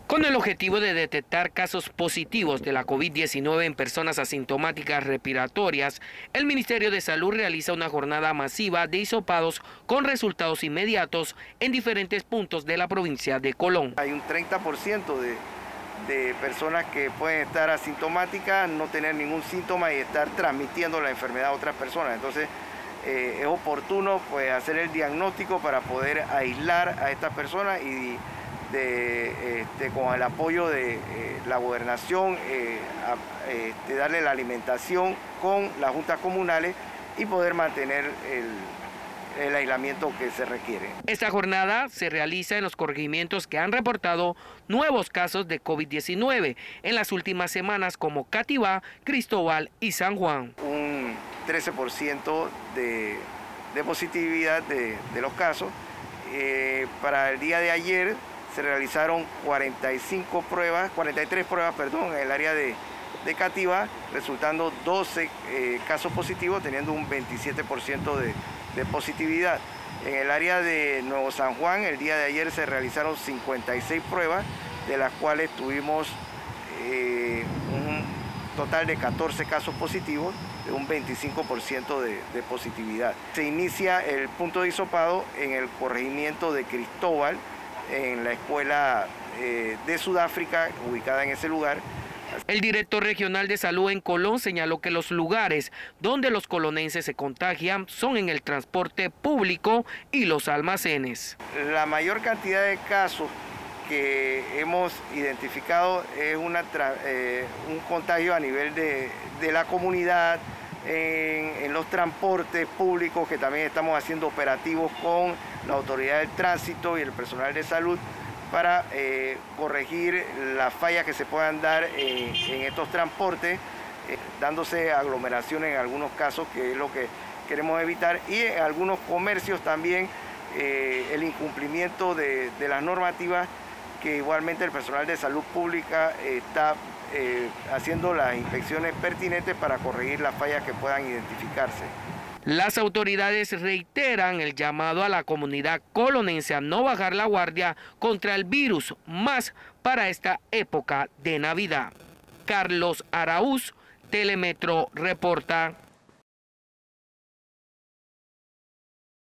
Con el objetivo de detectar casos positivos de la COVID-19 en personas asintomáticas respiratorias, el Ministerio de Salud realiza una jornada masiva de hisopados con resultados inmediatos en diferentes puntos de la provincia de Colón. Hay un 30% de personas que pueden estar asintomáticas, no tener ningún síntoma y estar transmitiendo la enfermedad a otras personas. Entonces, es oportuno pues, hacer el diagnóstico para poder aislar a estas personas y con el apoyo de la gobernación, darle la alimentación con las juntas comunales y poder mantener el aislamiento que se requiere. Esta jornada se realiza en los corregimientos que han reportado nuevos casos de COVID-19 en las últimas semanas como Cativá, Cristóbal y San Juan. Un 13% de positividad de los casos. Para el día de ayer se realizaron 43 pruebas, en el área de Cativá, resultando 12 casos positivos, teniendo un 27% de positividad. En el área de Nuevo San Juan, el día de ayer se realizaron 56 pruebas, de las cuales tuvimos un total de 14 casos positivos, de un 25% de positividad. Se inicia el punto de hisopado en el corregimiento de Cristóbal, en la escuela de Sudáfrica, ubicada en ese lugar. El director regional de salud en Colón señaló que los lugares donde los colonenses se contagian son en el transporte público y los almacenes. La mayor cantidad de casos que hemos identificado es un contagio a nivel de la comunidad, en los transportes públicos, que también estamos haciendo operativos con la autoridad del tránsito y el personal de salud para corregir las fallas que se puedan dar en estos transportes, dándose aglomeraciones en algunos casos, que es lo que queremos evitar, y en algunos comercios también el incumplimiento de las normativas, que igualmente el personal de salud pública está haciendo las inspecciones pertinentes para corregir las fallas que puedan identificarse. Las autoridades reiteran el llamado a la comunidad colonense a no bajar la guardia contra el virus, más para esta época de Navidad. Carlos Araúz, Telemetro reporta.